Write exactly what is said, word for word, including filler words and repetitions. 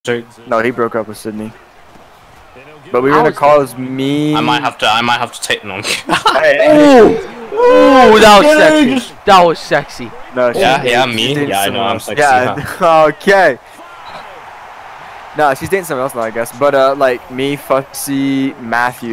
No, he broke up with Sydney. But we were gonna call as me. I might have to. I might have to take them on. Ooh, ooh, that was sexy. That was sexy. No, she yeah, did. yeah, She's me. dating Yeah, I know. someone I'm else. sexy. Yeah. Huh? Okay. No, she's dating someone else now, I guess. But uh, like me, Fussy, Matthew.